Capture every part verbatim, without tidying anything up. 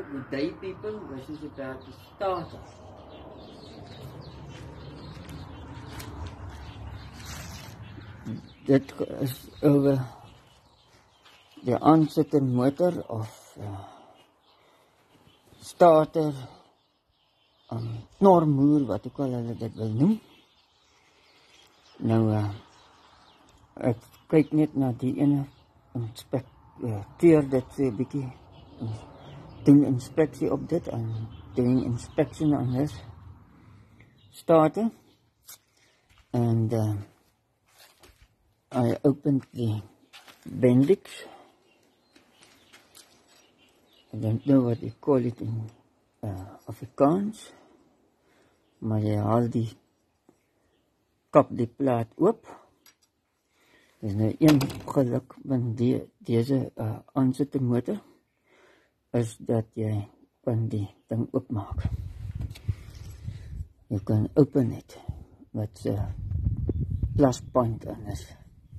Good day, people. This is about to start. Dit is over die aansittende motor of uh, starter, um, knormoer, wat ook al hulle dit wil noem. Nou, uh, ek kyk net na die ene, inspekteer dit so 'n bietjie, doen inspeksie op dit, en doing inspection on this starter, and uh, I opened the Bendix. I don't know what they call it in uh, Afrikaans, maar jy haal die kap die plaat oop. Dis nou een geluk van die, deze uh, aansittende motor, is dat jy kan die ding oopmaak. You can open it with a plus point on this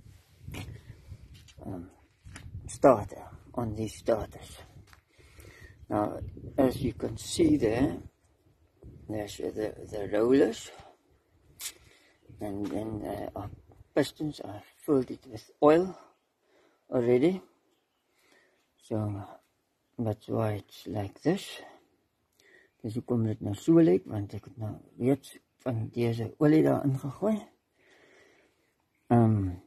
um, starter, on these starters. Now, as you can see there, there's the, the rollers, and then uh, our pistons, I filled it with oil already, so that's why it's like this. Dus hoe kom dit nou so lyk, want ek het nou reeds van deze olie daar ingegooi. Um,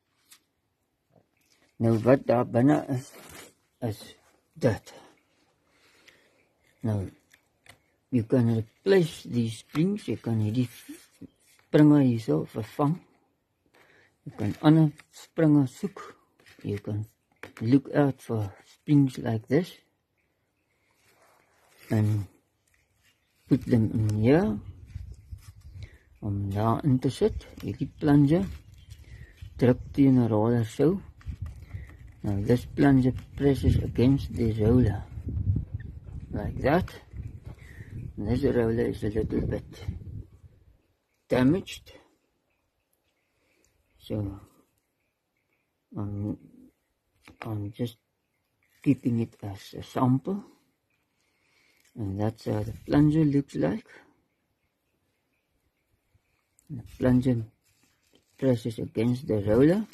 nou wat daar binne is, is dit. Nou, you can replace these springs, jy kan hierdie springe hierso vervang. You can ander springe soek. You can look out for springs like this and put them in here om daar in te sit. Hierdie plunger druk teen 'n roller so. Now this plunger presses against the roller like that. And this roller is a little bit damaged, so I'm, I'm just keeping it as a sample, and that's how the plunger looks like. And the plunger presses against the roller,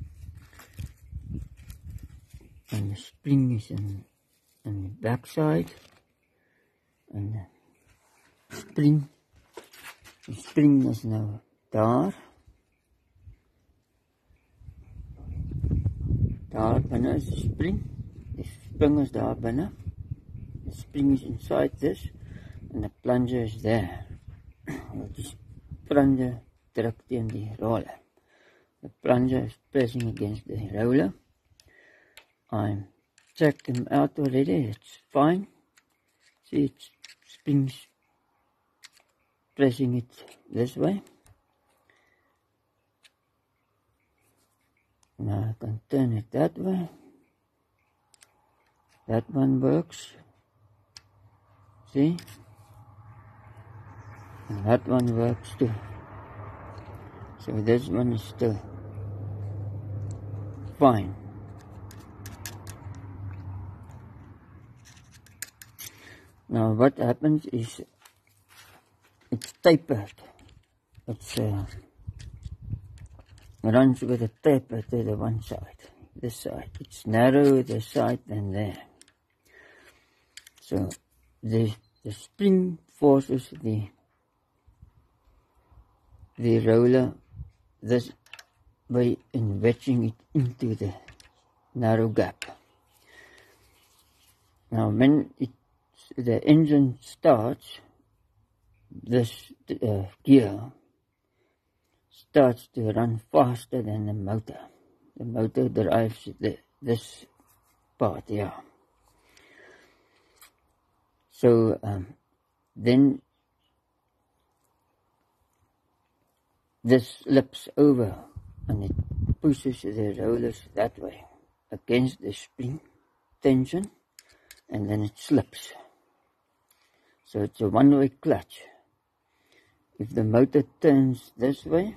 and the spring is in, in the back side, and the spring, the spring is now daar. Daar binne is die spring. Die spring is daar binne. The spring is inside this, and the plunger is there. Die plunger druk teen die roller. The plunger is pressing against the roller. I checked them out already. It's fine. See, it springs pressing it this way. Now I can turn it that way. That one works. See? And that one works too. So this one is still fine. Now what happens is it's tapered. It's uh, runs with a taper to the one side, this side. It's narrower this side than there. So the the spring forces the the roller this way in wedging it into the narrow gap. Now when it the engine starts, this uh, gear starts to run faster than the motor. The motor drives the, this part here. So um, then this slips over and it pushes the rollers that way against the spring tension, and then it slips. So it's a one-way clutch. If the motor turns this way,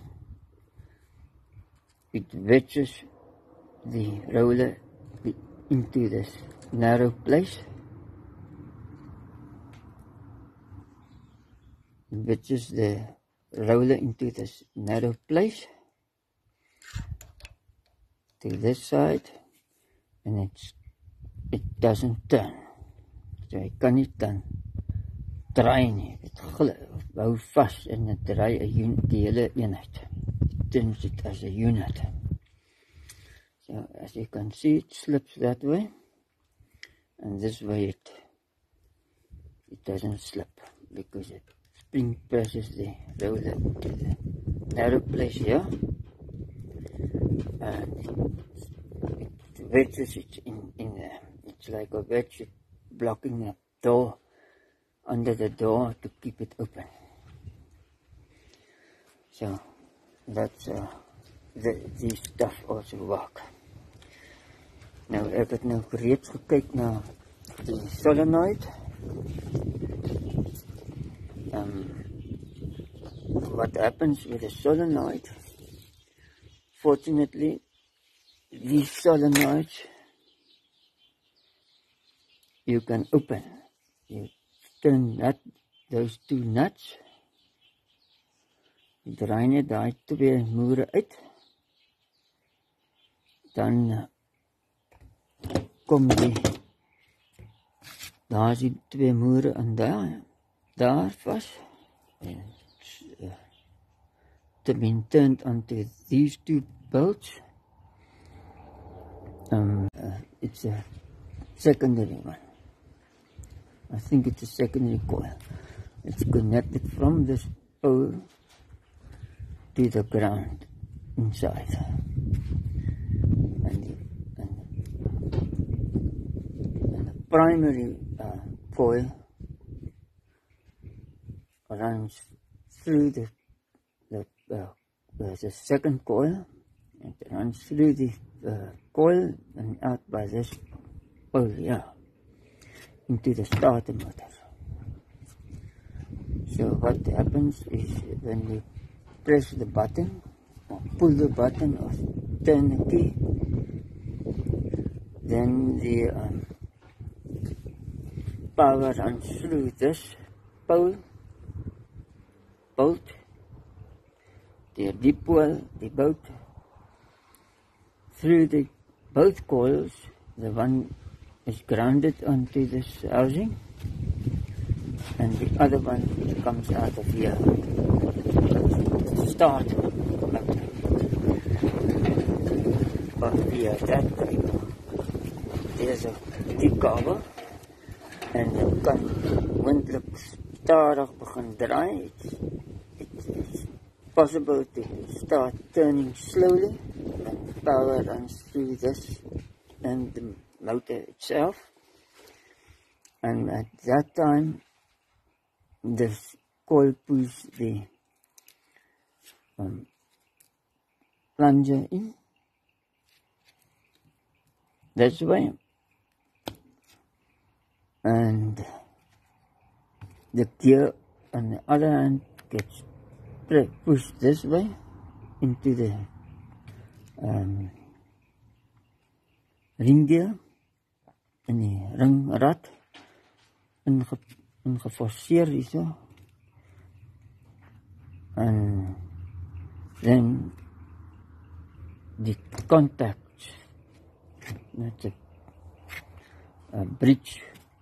it wedges the roller into this narrow place, wedges the roller into this narrow place to this side, and it's it doesn't turn. So jy kan nie dan draai nie. Dit hou vas en dit draai 'n die hele eenheid. It turns it as a unit. So as you can see, it slips that way, and this way it it doesn't slip because it spring presses the roller into the narrow place here, and it, it wedges it in in there. It's like a wedge blocking the door under the door to keep it open. So that's uh, the these stuff also work. Nou ek het nou reeds gekyk na die solenoid. Um, what happens with a solenoid? Fortunately, these solenoids you can open. You turn that those two nuts. You draai net daai twee moere uit. Dan kom die daar is die twee moere in daar daar vas. And uh, to be turned onto these two bolts. Um, uh, it's a secondary one. I think it's a secondary coil. It's connected from this pole to the ground inside. And the, and the, and the primary uh, coil runs through the, the uh, there's a second coil. It runs through the uh, coil and out by this pole here into the starter motor. So what happens is when you press the button or pull the button or turn the key, then the um, power runs through this pole, bolt, the dipole, the bolt, through the both coils. The one is grounded onto this housing, and the other one comes out of here. Start motor. But via that cable, there's a decover, and it kan windlik stadig begin draai. It's, it's possible to start turning slowly, and power runs through this and the motor itself. And at that time, this coil pulls the um, plunger in. This way. And the gear on the other hand gets pushed this way into the um, ring gear in die ringrad inge, ingeforceer hierso, and then the contacts, that's a, a bridge,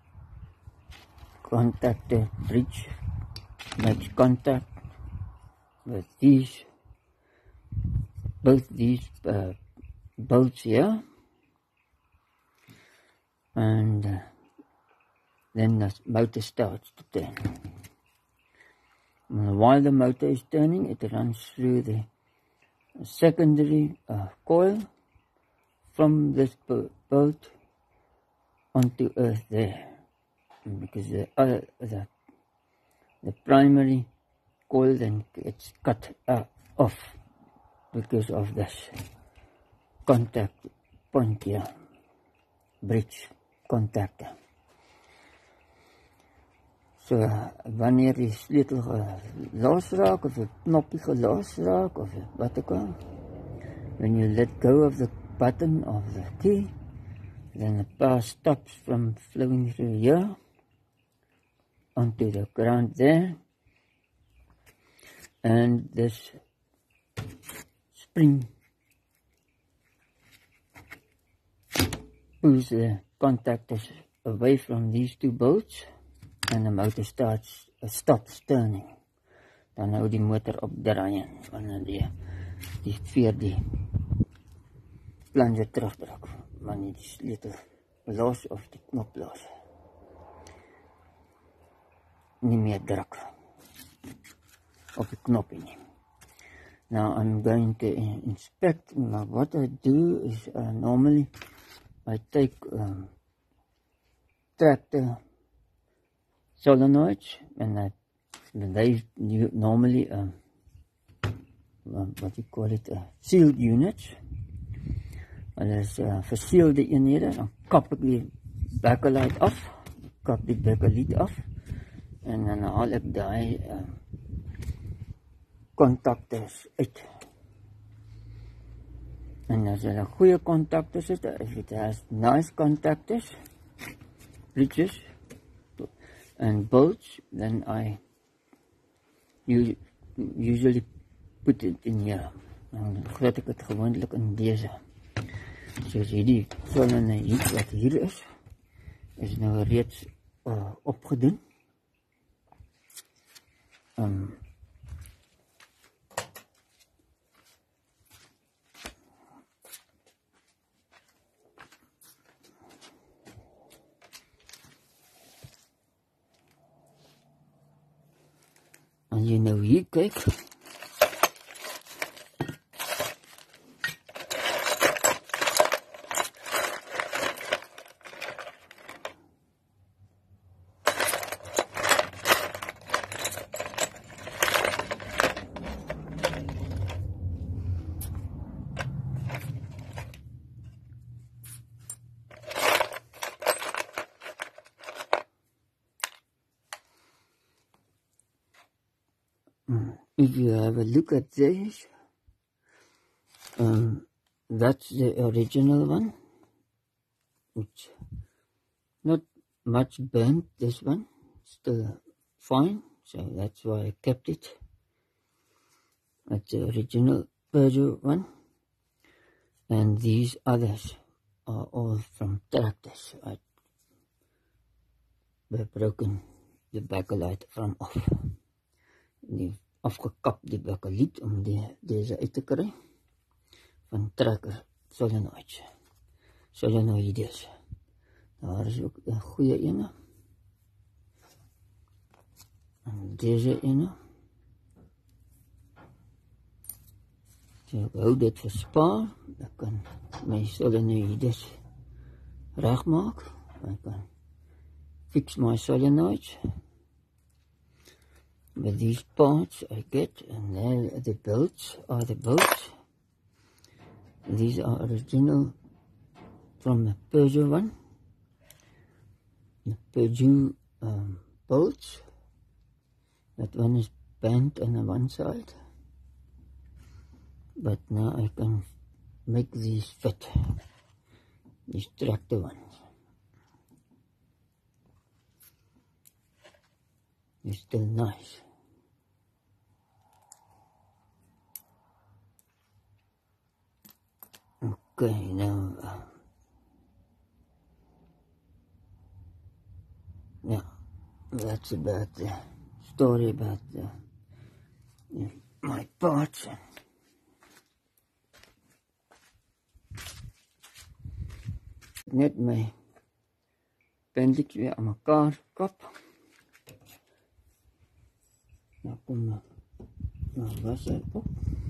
contactor bridge makes contact with these, both these uh, bolts here, and uh, then the motor starts to turn. And while the motor is turning, it runs through the secondary uh, coil from this bolt onto earth there, because the other the, the primary coil then gets cut uh, off because of this contact point here, bridge contactor. So wanneer die sleutel gelos raak of 'n knoppie gelos raak of wat ook al, when you let go of the button of the key, then the power stops from flowing through here onto the ground there, and this spring pulls the contactors away from these two bolts, and the motor starts uh, stops turning. Dan hou die motor op draaien wanneer die die veer die plunger terugdruk, wanneer die sleutel los of die knop los. Nie meer druk op die knoppie nie. Now I'm going to inspect. Now what I do is uh, normally I take um, tractor solenoids, and I they normally um, what you call it, uh, sealed units. Hulle is uh, verseelde eenhede. Dan kap ek die bakelite af, kap die bakelite af, en dan haal ek die uh, contactors uit. En as hulle goeie contactors is, if it has nice contactors, bridges and bolts, then I usually put it in here. Dan groot ek het gewoonlik in deze. Soos hierdie solenoid wat hier is, is nou reeds uh, opgedoen. Um, As jy nou hier kyk, if you have a look at this, um, that's the original one. It's not much burnt, this one, still fine, so that's why I kept it. That's the original Peugeot one, and these others are all from tractors. I have broken the bakelite from off. Die afgekap die bakelite om die, deze uit te kry van trekker solenoids. Solenoides. Daar is ook een goeie ene. En deze ene. So ek hou dit verspaar. Ek kan my solenoides reg maak. Ek kan fix my solenoids with these parts I get, and then the bolts are the bolts. These are original from the Peugeot one. The Peugeot um, bolts. That one is bent on the one side, but now I can make these fit. These tractor ones. They're still nice. Okay, now, uh, yeah, that's about the story about the, the, my parts. Net my appendix weer aan mekaar kap. Nou kom nou, nou was hy op.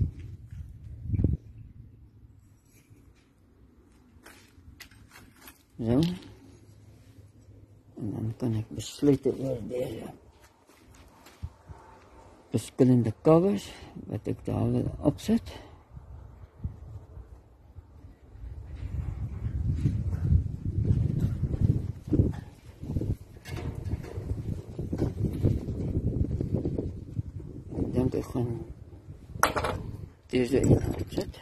Zo. En dan kan ik besluiten oor deze verschillende covers wat ik daar wil opzet. Ik denk ik gewoon deze in opzet.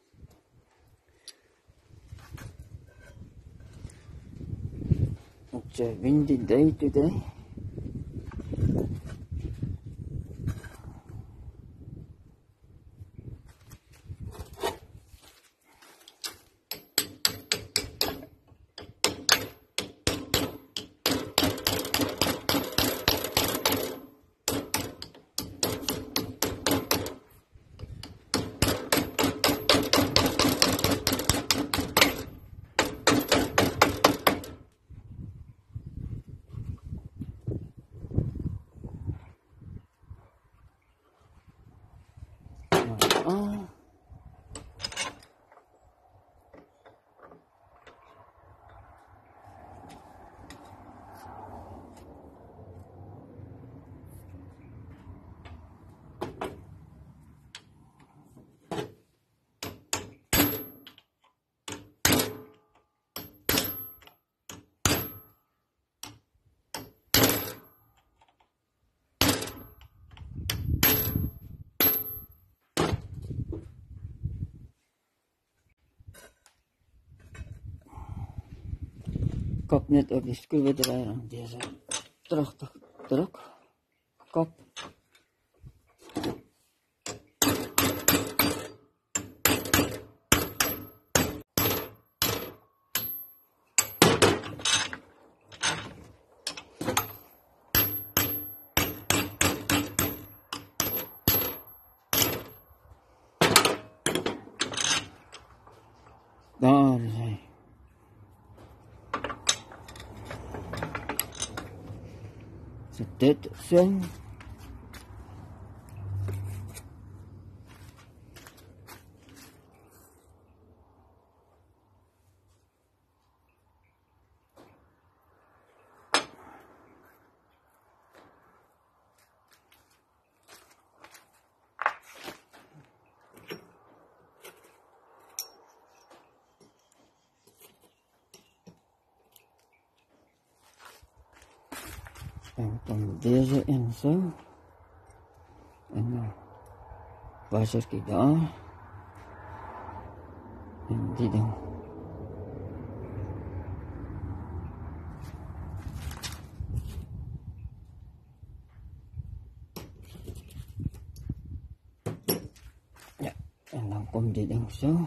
It's a windy day today. kop net op die skroewedraaier om deze terug te druk. Kop. Daar is hy. So dit so. Dan kom deze in zo. En dan wassertje daar. En die dan. Ja, en dan komt die ding zo.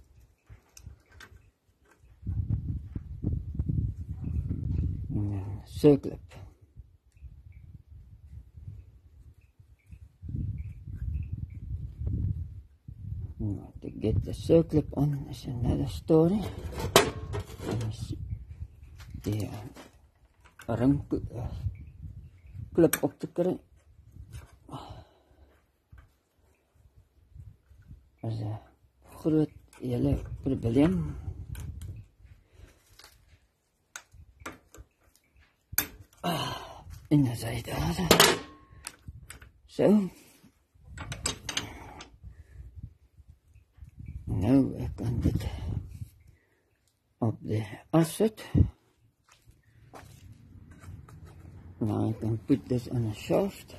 En dan cirkelip. Now, to get the circlip on is another story. Let me see. The uh, ring uh, clip op te kry. Is 'n groot hele probleem. Ah, en dan sê daar. So. Nou, ek kan dit op de as sit. Now I can put this on a shaft.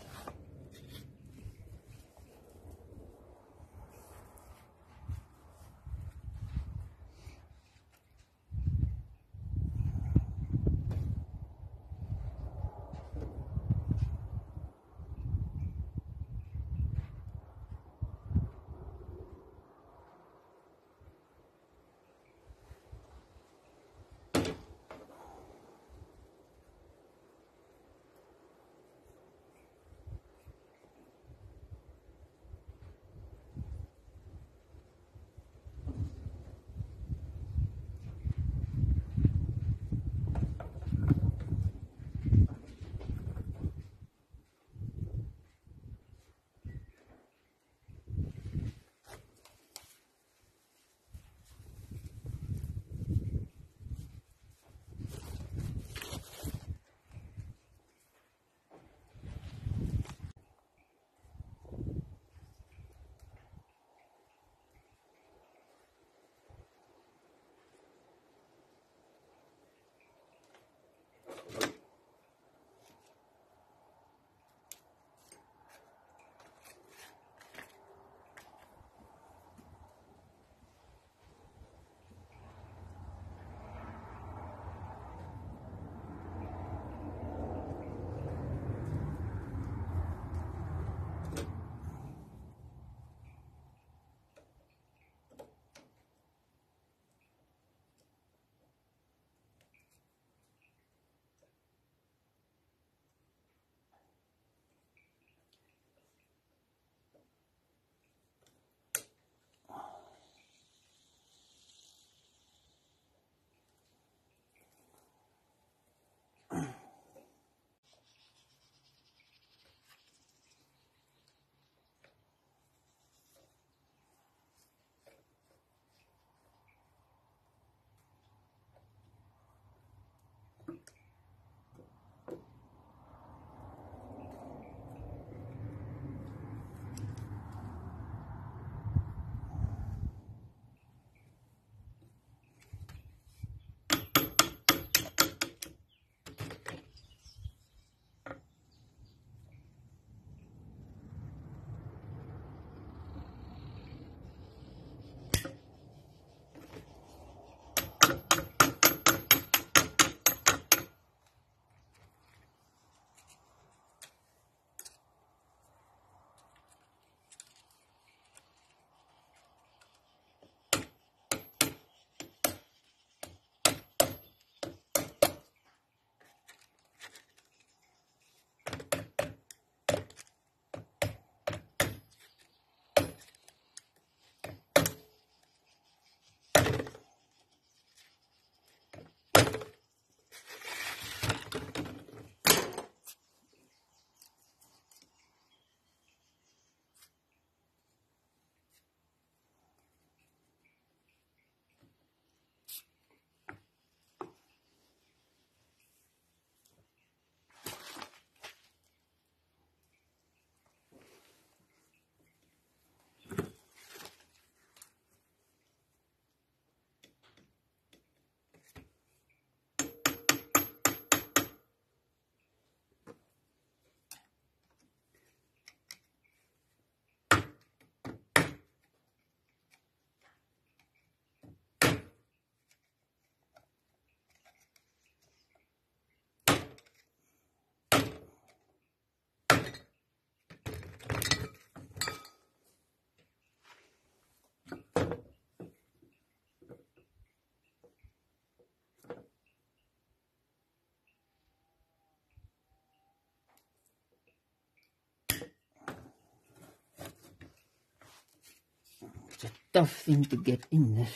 tough thing to get in this.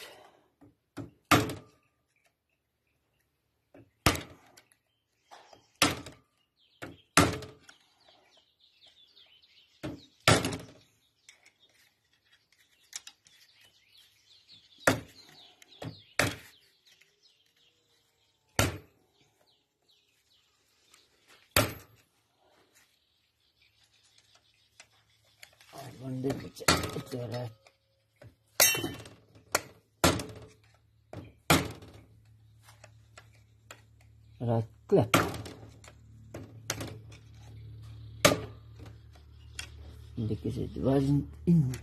I wonder if it's, it's a rat. Rat clip. Because it wasn't in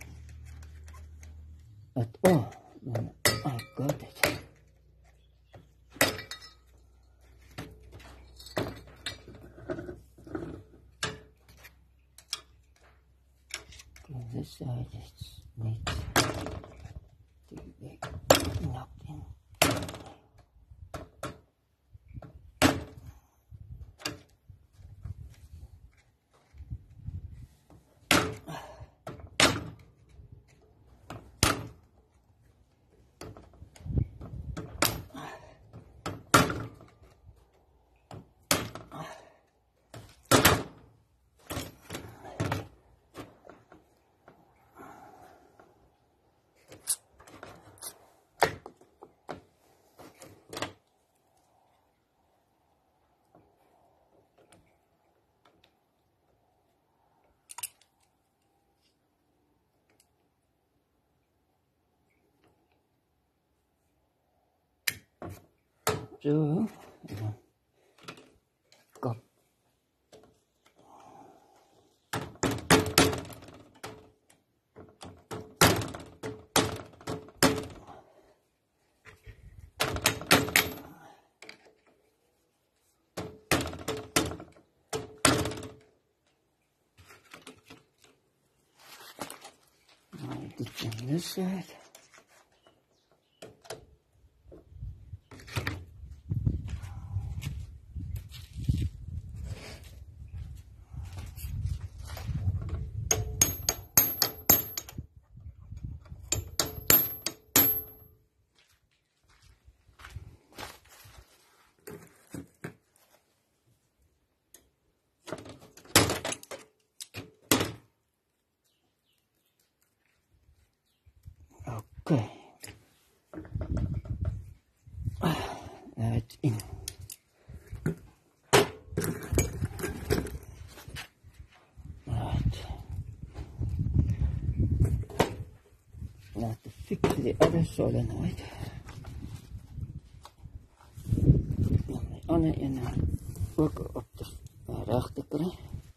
at all when I got it. On this side it needs to be knocked in. So, uh, go. Now it's on this side. Okay. Now it's in. Right. Now to fix the other solenoid. Om die ander een ook op te reg te kry.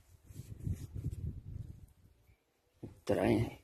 Draai.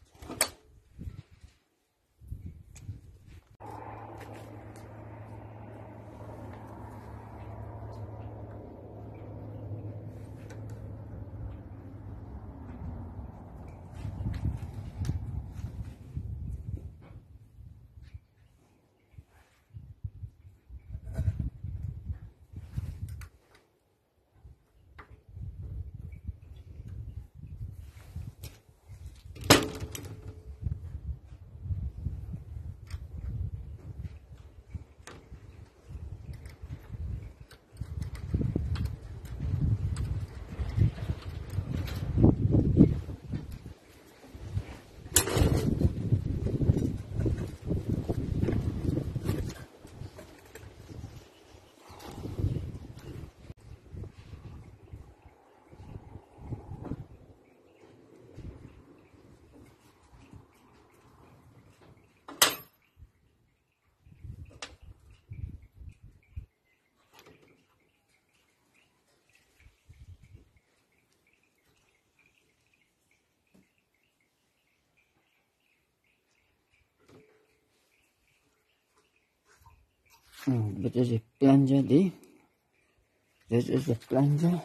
Hmm, dit is die plunger die. Dit is de plunger.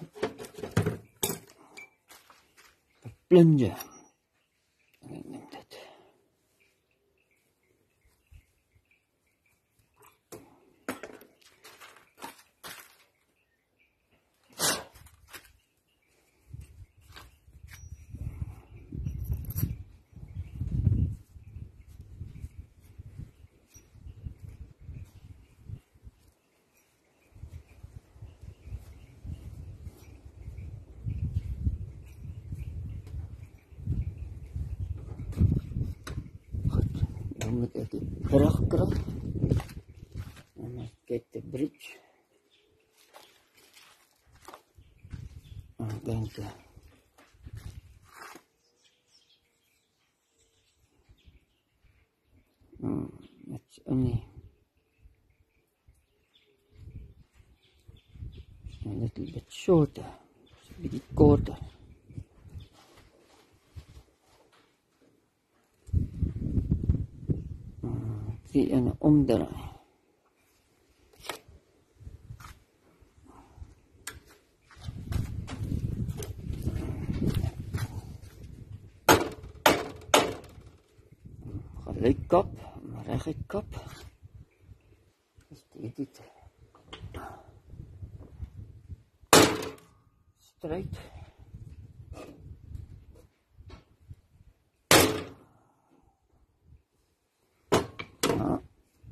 De plunger. Ik neem dit. Nou moet ek die brug kry. En ek kyk die bridge. En ek denk, hmm, it's only a little bit shorter, it's a bit korter. Hmm, ek sien in 'n omdraai. Gelyk kap, reguit kap. Dis dit. Straight. Ja.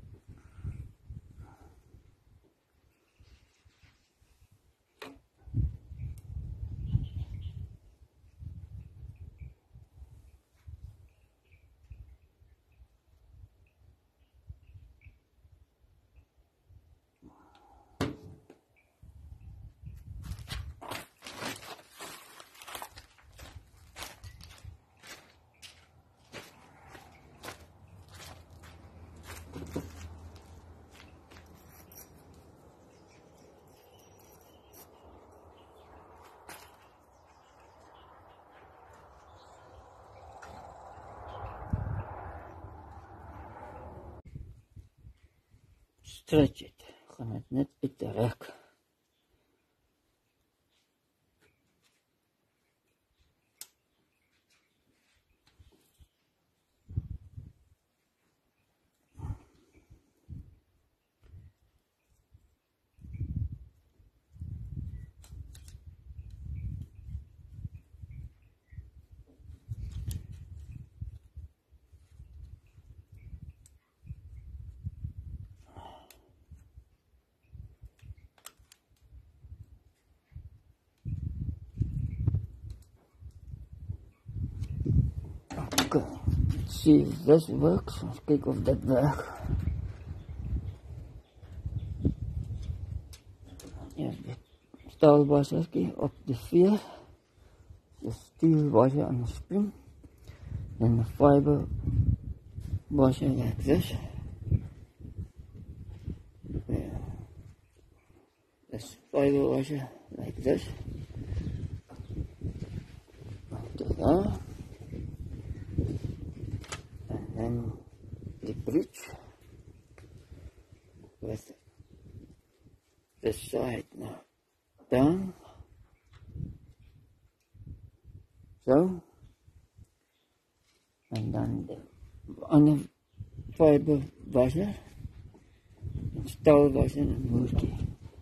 Stretch it. Gaan dit net uitrek. Okay, let's see if this works. Let's kyk of dit werk. Ja, die staalwassertjie op die veer. The steel washer on the spring. Then the fiber washer like this. Yeah. This fiber washer like this. Okay, yeah. And then the bridge with this side now down, so, and then the other fiber washer, steel washer and moertjie.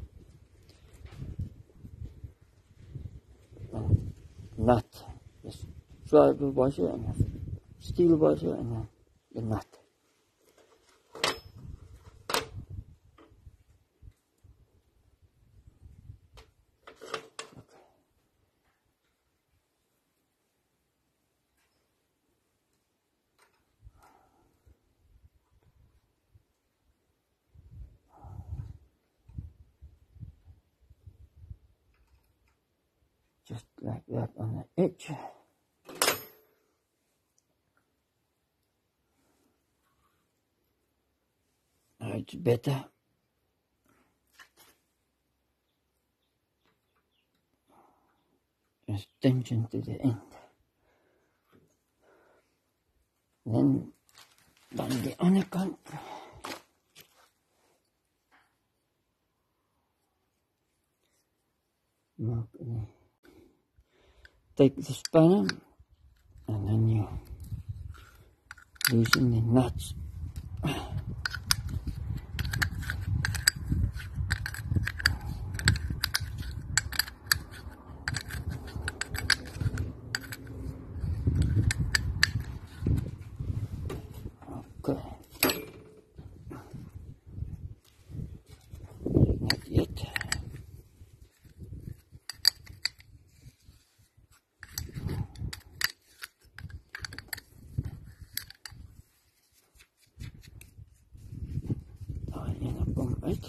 Nut, this fiber washer and the steel washer and the, the nut. Just like that on the edge. Now it's better. There's tension to the end. Then, on the other kant. Maak die. Take the spanner and then you loosen the nuts. Okay. Not yet. uit.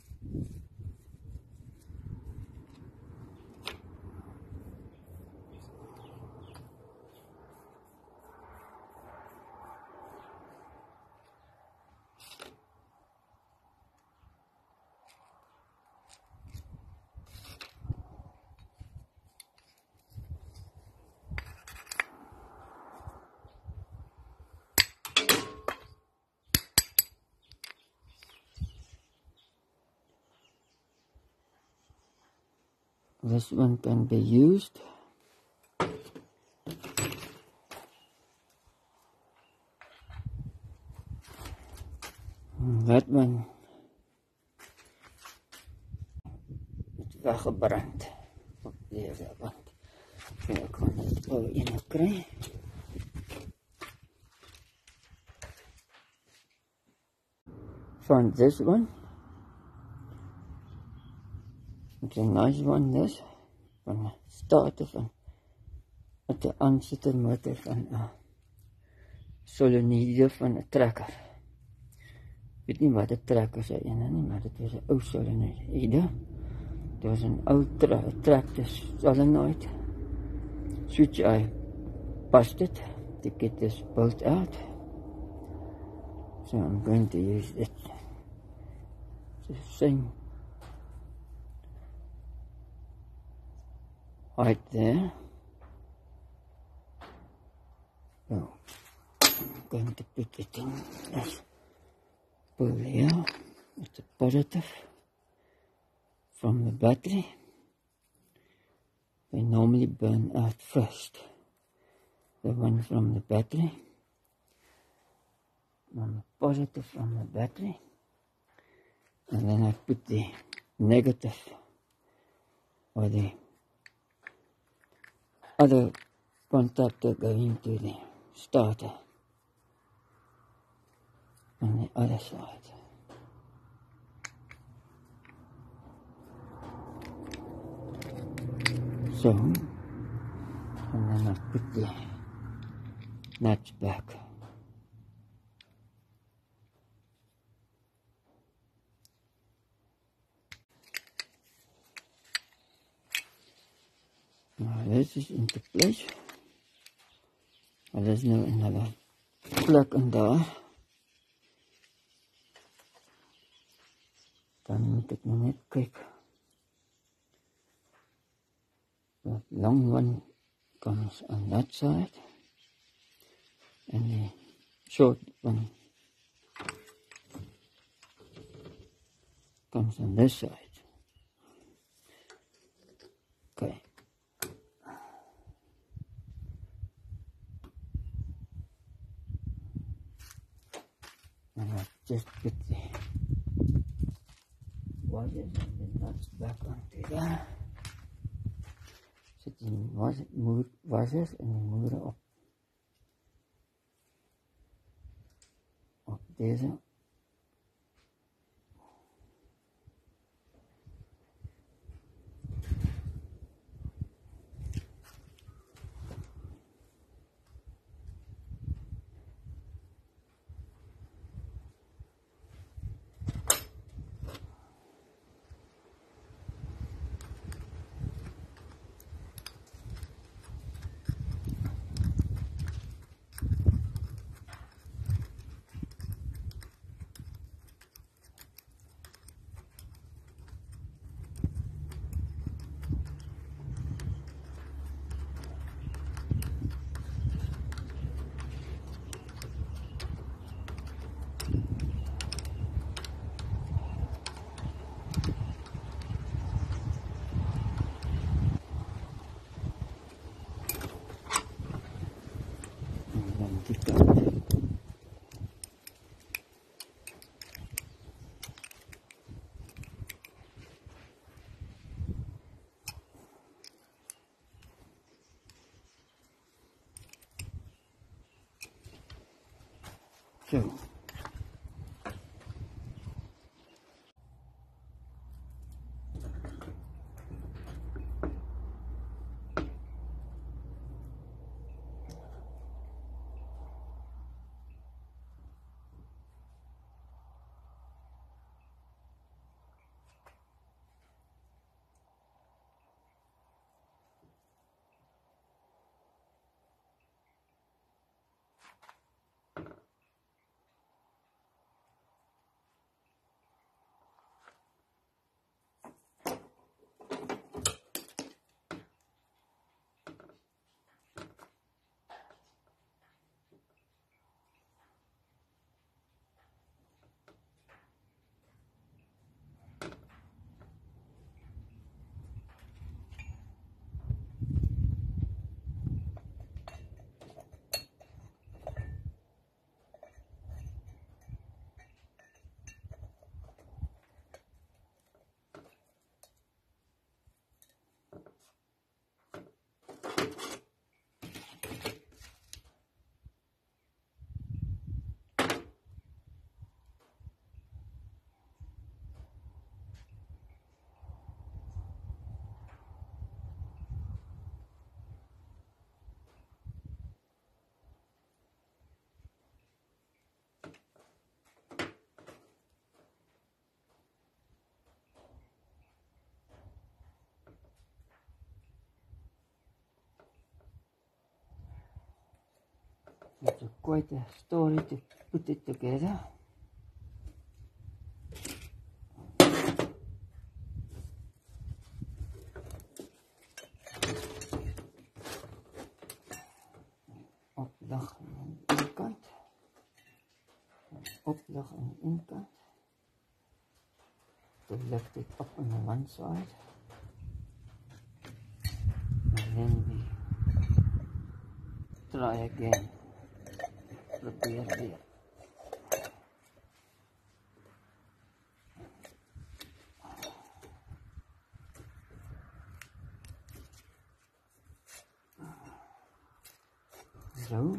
This one can be used that one het weggebrand op deze kant. So ek kan dit ou ene kry. From this one, it's a nice one, this van die starter van met die aansitter motor van 'n solenoïde van 'n trekker. Ek weet nie wat 'n trekker se ene nie, maar dit was 'n ou solenoïde. Dit was 'n ou tractor solenoid. Switch I busted to get this bolt out. So I'm going to use it. It's the same right there. So I'm going to put it in this pull here. It's a positive from the battery. They normally burn out first. The one from the battery. On the positive from the battery. And then I put the negative or the other contactor going to the starter on the other side. So, and then I put the nuts back. Now this is into place. Well, there's no another plug in there. Dan moet ek nou net kyk. The long one comes on that side. And the short one comes on this side. Okay. And I just put the wires and the nuts back onto there. Zet die wires en die moere op. Op deze. So. It's a quite a story to put it together. Oplag aan de inkant. Oplag aan de inkant. To lift it up on the one side. And then we try again. Prepare there. So.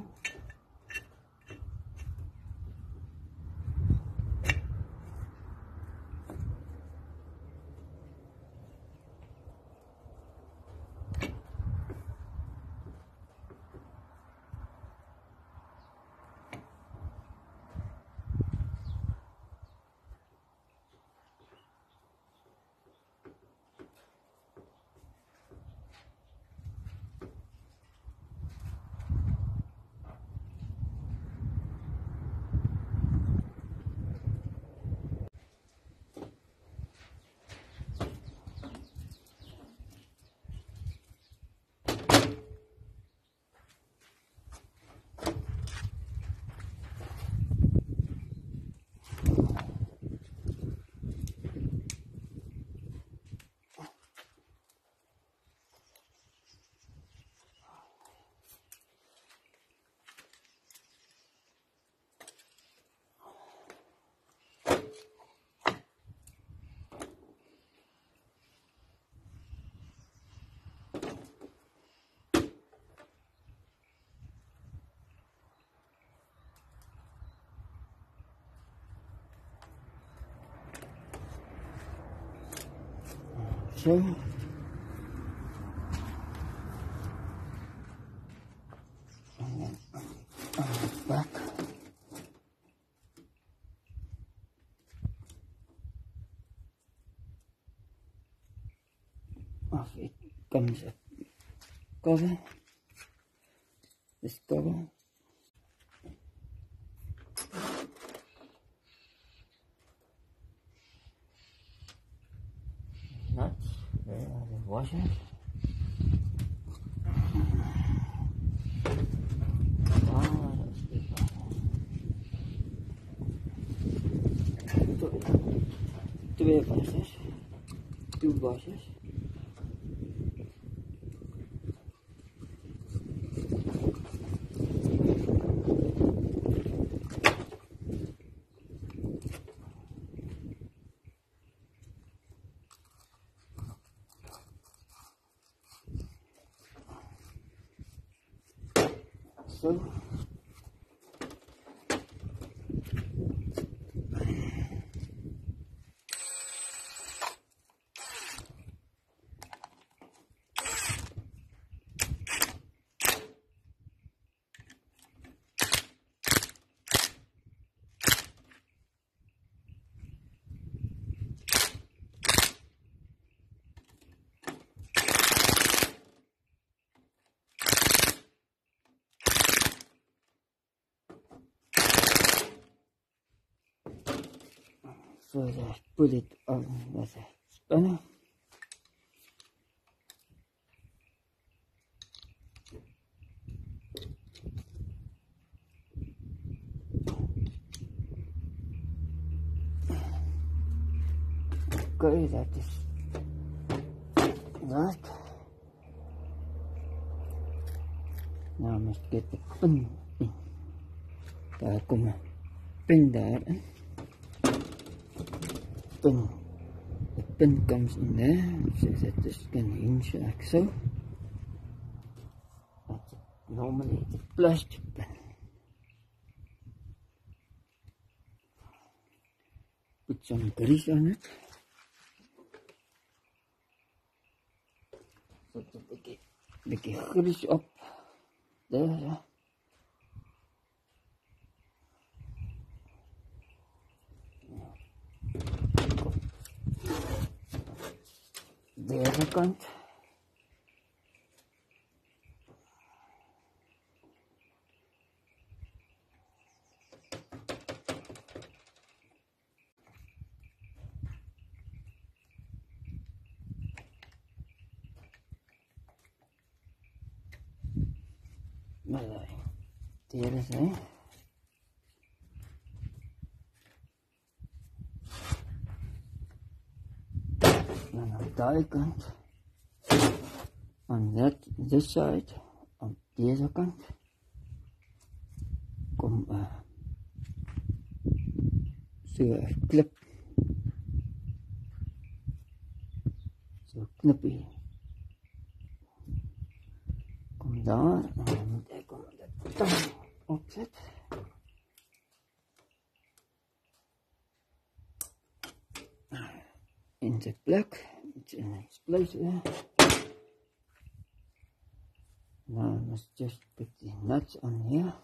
So, and then on the back, off it comes a cover, this cover. Nuts, there are the washers. Ah, that's good. Twee washers, two washers. So, so I put it on with a spinner. Okay, that is that. Now I must get the pin in. Daar kom een pin daarin. Pin. The pin comes in there, so that this can hinge like so. That's normally the plastic pin. Put some grease on it. Put a beetje, beetje grease op. There, yeah. De andere kant. Maar hier is hij. Dan aan die kant. On that, this side. Op deze kant. Kom uh, so 'n klip. So knippie. Kom daar. En dan moet ek kom dit tang opzet. In de plek. It's in its place there. Now let's just put the nuts on here.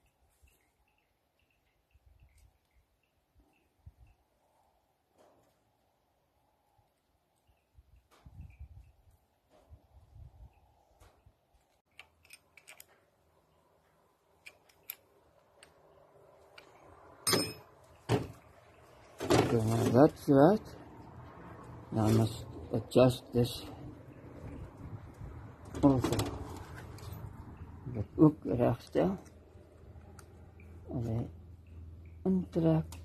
Okay, now that's right. Now I must adjust this also. Dat ook rechtstel. En hij intrekt.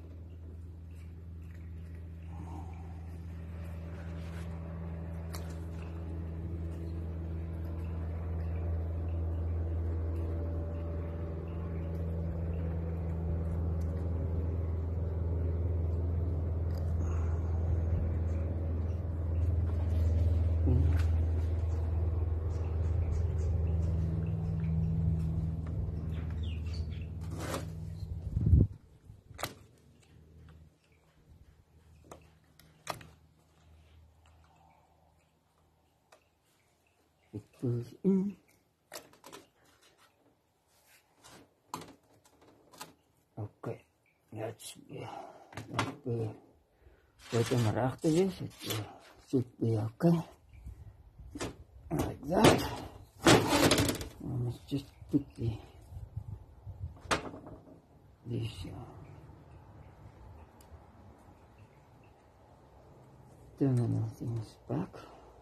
It goes in. Okay, that's that be put him around this. It uh, should be okay. Like that. And let's just put the this uh, terminal things back.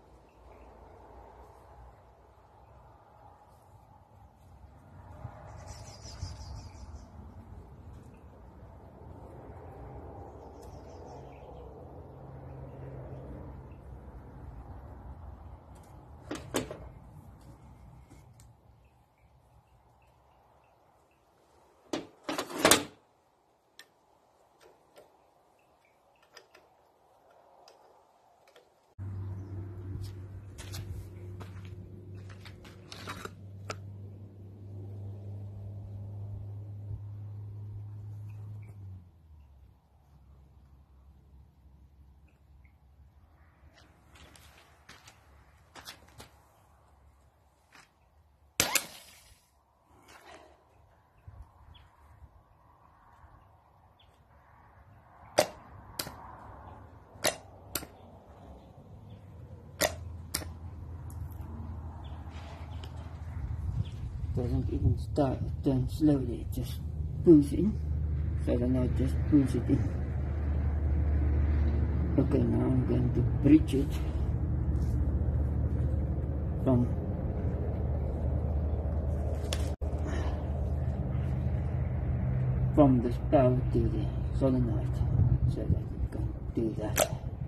Doesn't even start, turn slowly, it just pulls in. So then I just pulls it in. Okay, now I'm going to bridge it from from the spout to the solenoid, so that you can do that.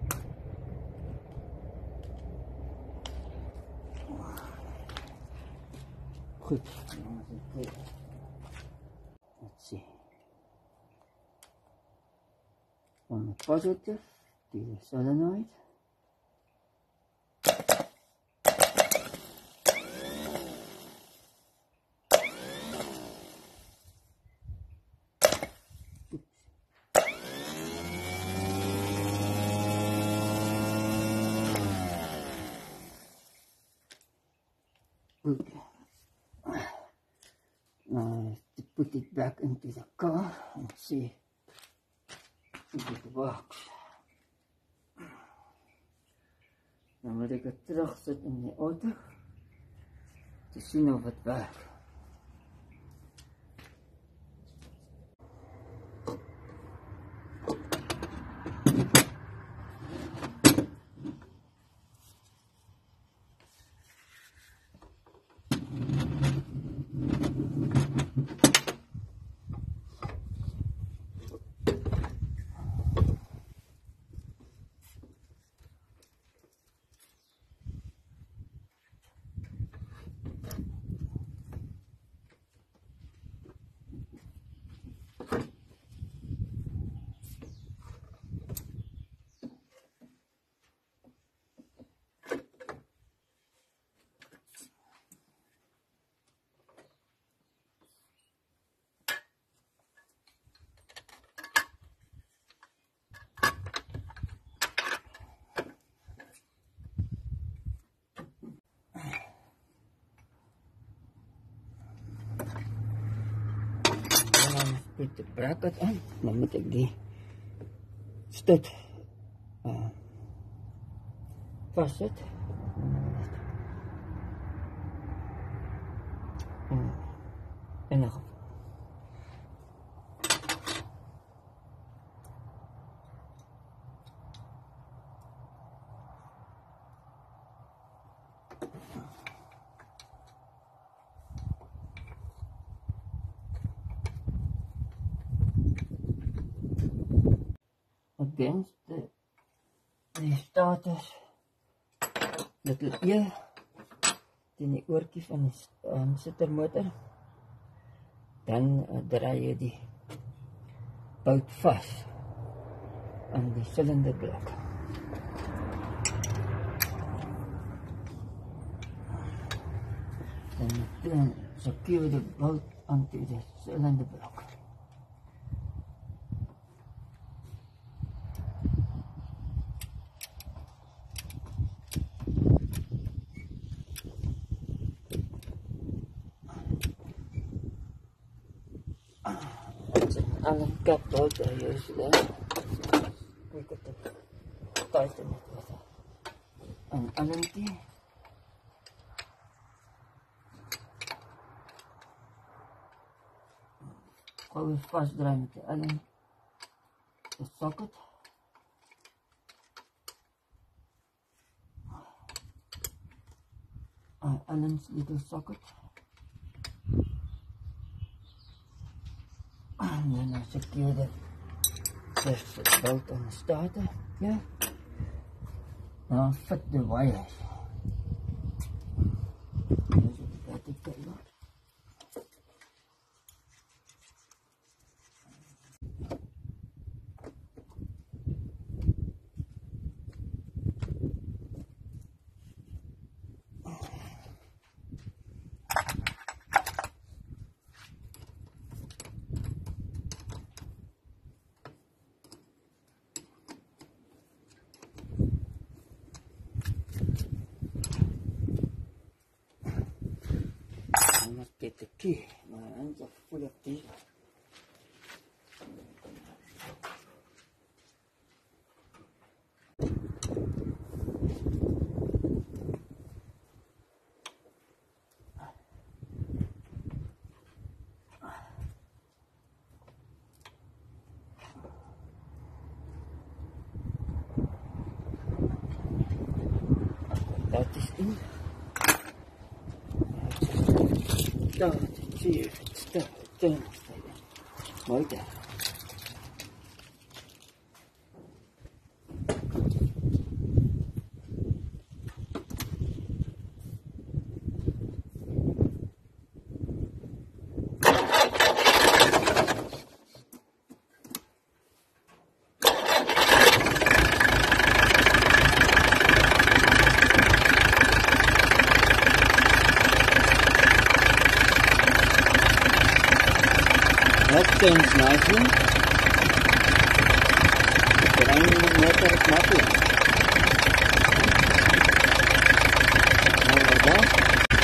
Goed, let's see. From the positive to the solenoid. Okay. Now to put it back into the car and see if it works. Dan moet ik het terugzetten in de auto te zien of het werkt. Met de bracket aan. Dan moet ik die stuk uh, vastzetten. Uh, en nog against the, the status little ear teen die oortjie van die um, sittermotor, dan uh, draai jy die bout vast aan die silinderblok. Dan dan secure the bolt onto the silinderblock. Allen cap bolt I use there. We could tighten it with an Allen key. Always fast drive with the Allen, the socket. Uh, Allen's little socket. And then I secure the first bolt on the starter here. And I'll fit the wires. There's a battery cable. I must get the key. My hands are full of these. That is in. Start, cheer, start, turn, like that. That turns nicely. The running the motor is nothing. Now like that.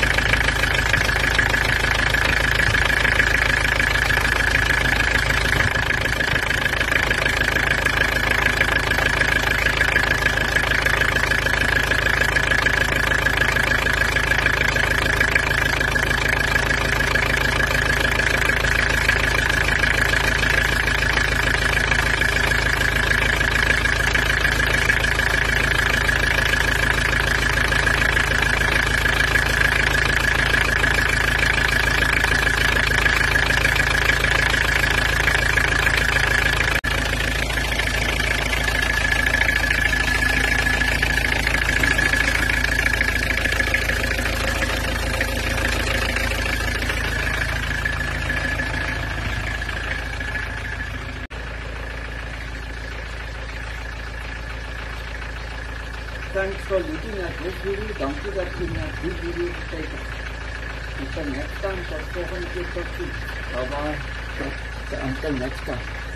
Thanks for looking at this video. Thank you that you have this video to take it. Until next time, for seven kids of Bye bye. Until next time.